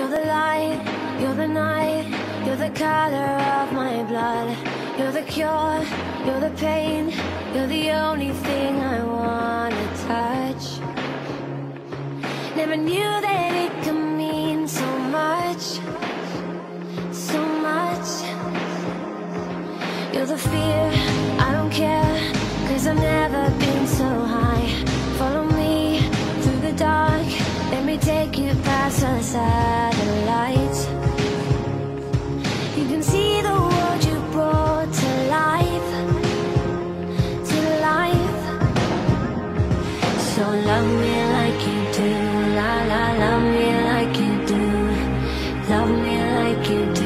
You're the light, you're the night, you're the color of my blood. You're the cure, you're the pain, you're the only thing I wanna touch. Never knew that it could mean so much, so much. You're the fear, I don't care, 'cause I've never been so high. Follow me through the dark, let me take you past the satellites. You can see the world you brought to life, to life. So love me like you do, la la, love me like you do, love me like you do.